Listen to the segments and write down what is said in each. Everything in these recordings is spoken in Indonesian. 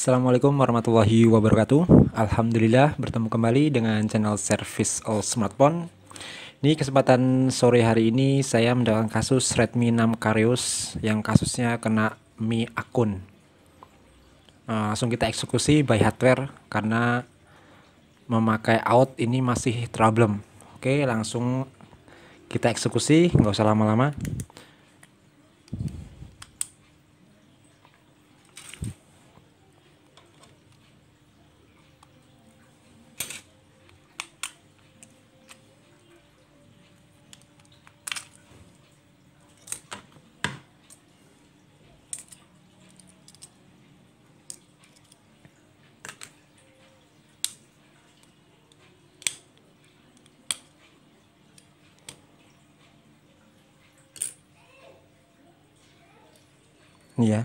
Assalamualaikum warahmatullahi wabarakatuh. Alhamdulillah bertemu kembali dengan channel Service All Smartphone. Ini kesempatan sore hari ini saya mendapatkan kasus Redmi 6 Kareus yang kasusnya kena Mi akun. Langsung kita eksekusi by hardware karena memakai out ini masih problem. Oke, langsung kita eksekusi, nggak usah lama-lama. Ini ya.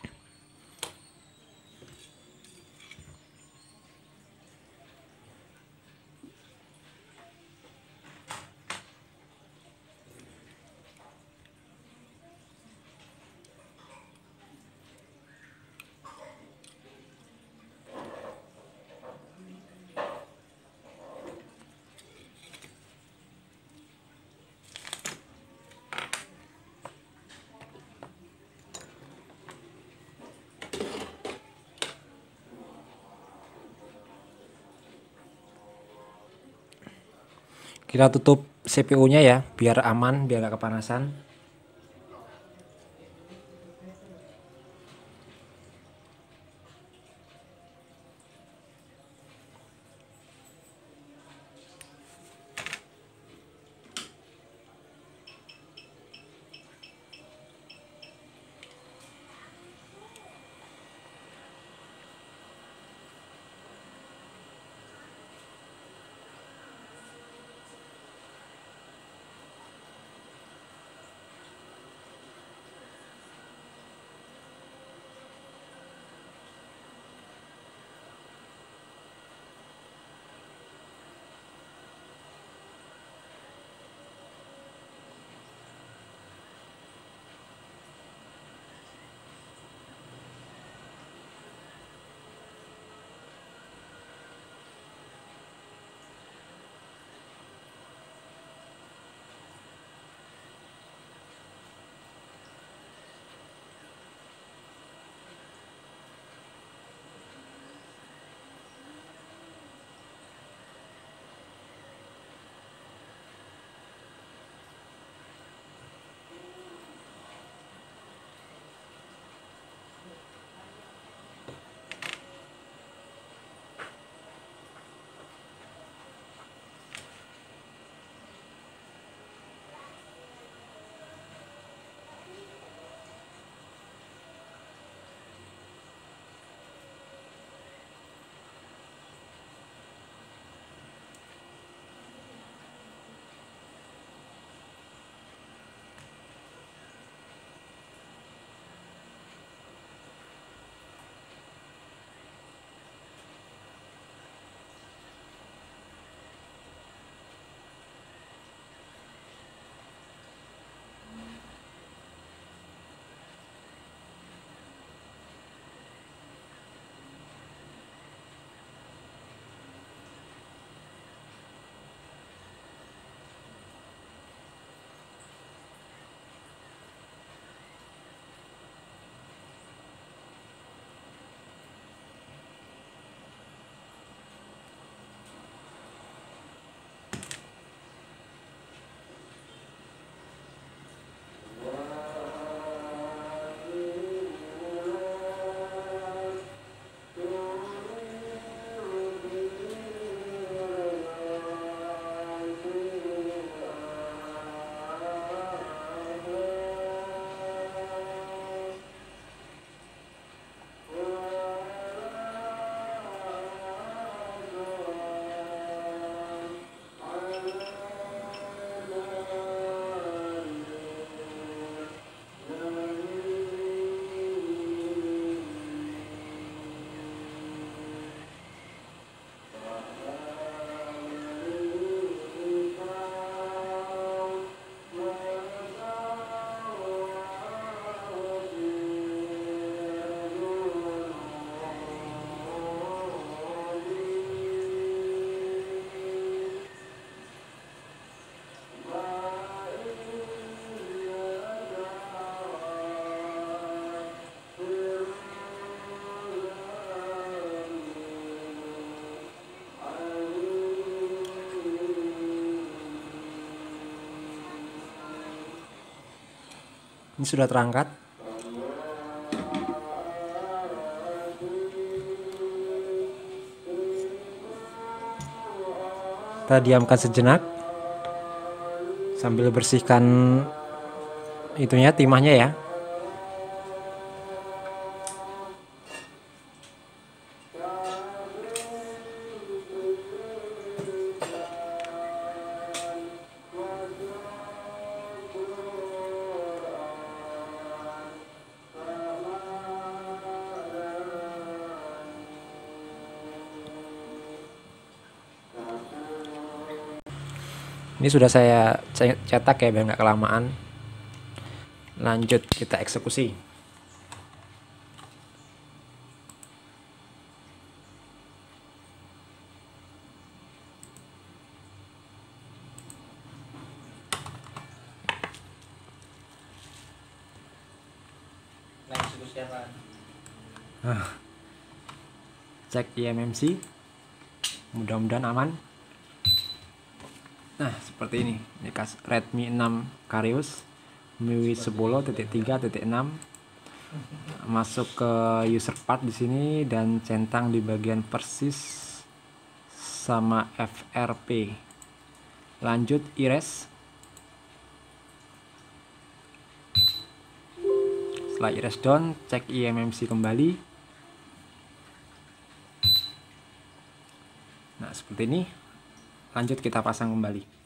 Kita tutup CPU-nya ya, biar aman, biar gak kepanasan. Ini sudah terangkat. Kita diamkan sejenak sambil bersihkan itunya, timahnya ya. Ini sudah saya cetak ya biar nggak kelamaan. Lanjut kita eksekusi. Cek eMMC, mudah-mudahan aman. Nah, seperti ini Redmi 6 Kareus MIUI 10.3.6 masuk ke user part di sini dan centang di bagian persis sama FRP. Lanjut erase. Setelah erase down, cek eMMC kembali. Nah, seperti ini. Lanjut kita pasang kembali.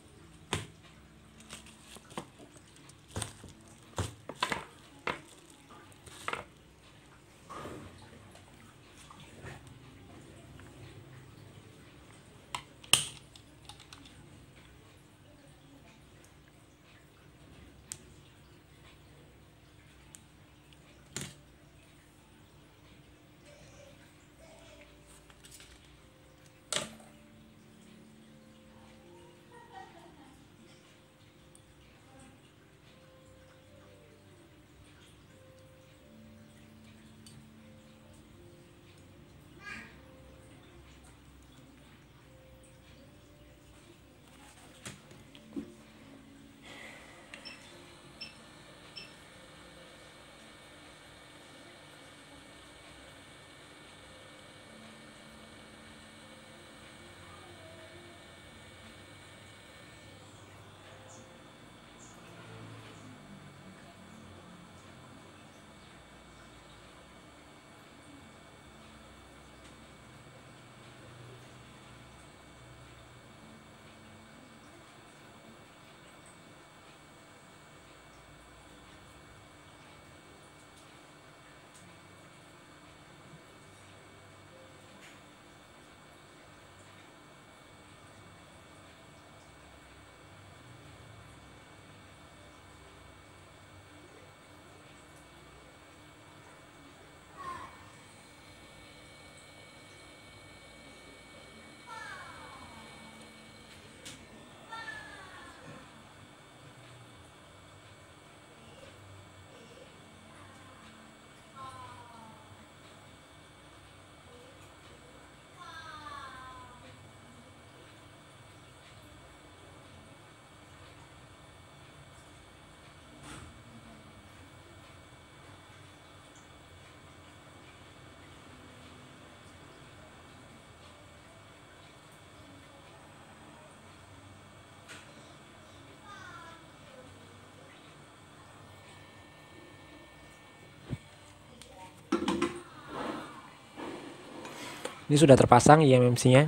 Ini sudah terpasang eMMC-nya.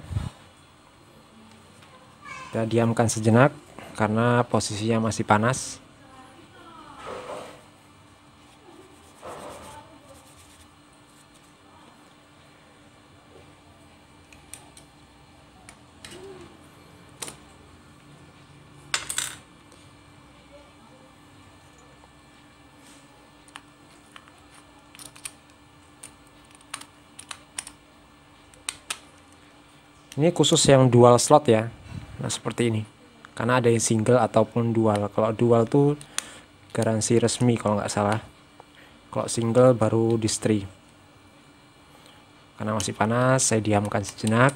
Kita diamkan sejenak karena posisinya masih panas. Ini khusus yang dual slot ya. Nah, seperti ini. Karena ada yang single ataupun dual. Kalau dual tuh garansi resmi kalau nggak salah. Kalau single baru distri. Karena masih panas, saya diamkan sejenak.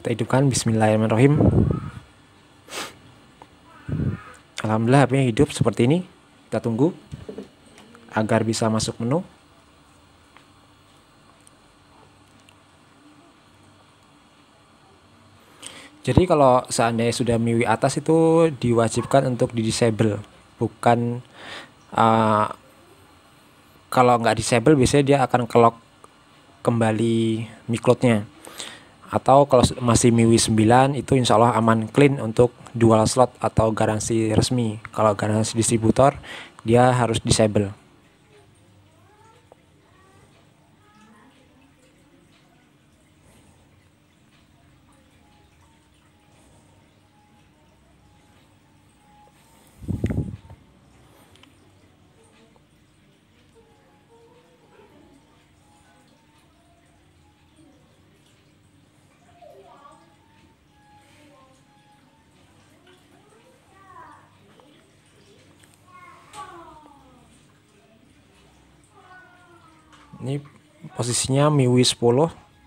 Kita hidupkan, bismillahirrahmanirrahim. Alhamdulillah HP-nya hidup seperti ini. Kita tunggu agar bisa masuk menu. Jadi kalau seandainya sudah MIUI atas itu diwajibkan untuk di disable, bukan kalau nggak disable biasanya dia akan ke-lock kembali micloud-nya. Atau kalau masih MIUI 9 itu insya Allah aman, clean untuk dual slot atau garansi resmi. Kalau garansi distributor dia harus disable. Ini posisinya MIUI 10.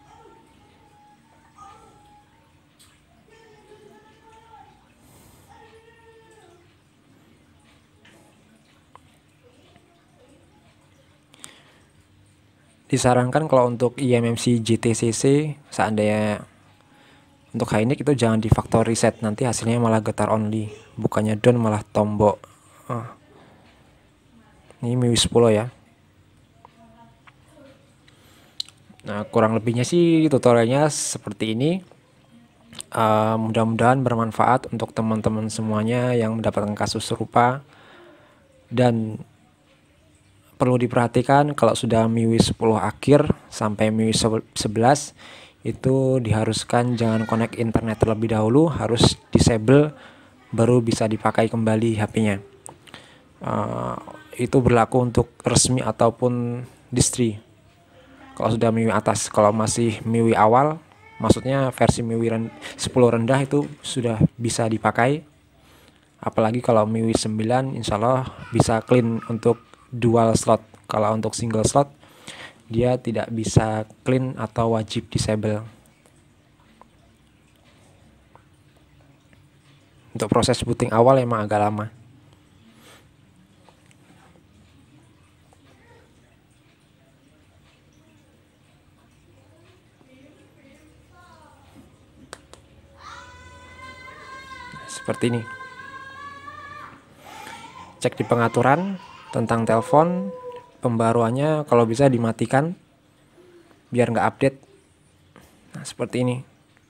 Disarankan kalau untuk eMMC GTCC seandainya untuk Hynix itu jangan di factory reset, nanti hasilnya malah getar only, bukannya down malah tombok. Ini MIUI 10 ya. Nah, kurang lebihnya sih tutorialnya seperti ini. Mudah-mudahan bermanfaat untuk teman-teman semuanya yang mendapatkan kasus serupa. Dan perlu diperhatikan kalau sudah MIUI 10 akhir sampai MIUI 11 itu diharuskan jangan connect internet terlebih dahulu, harus disable baru bisa dipakai kembali HP-nya. Itu berlaku untuk resmi ataupun distri. Kalau sudah MIUI atas, kalau masih MIUI awal, maksudnya versi MIUI 10 rendah itu sudah bisa dipakai. Apalagi kalau MIUI 9 insya Allah bisa clean untuk dual slot. Kalau untuk single slot dia tidak bisa clean atau wajib disable. Untuk proses booting awal emang agak lama. Seperti ini. Cek di pengaturan tentang telepon, pembaruannya kalau bisa dimatikan biar nggak update. Nah, seperti ini.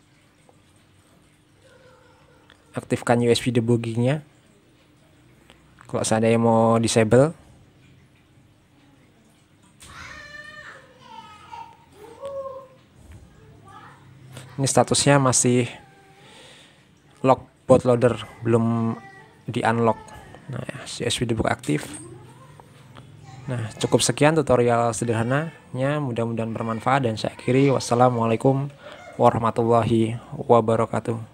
Aktifkan USB debuggingnya kalau seandainya mau disable. Ini statusnya masih lock bootloader, belum di unlock. Nah, USB debug aktif. Nah, cukup sekian tutorial sederhananya, mudah-mudahan bermanfaat dan saya akhiri. Wassalamualaikum warahmatullahi wabarakatuh.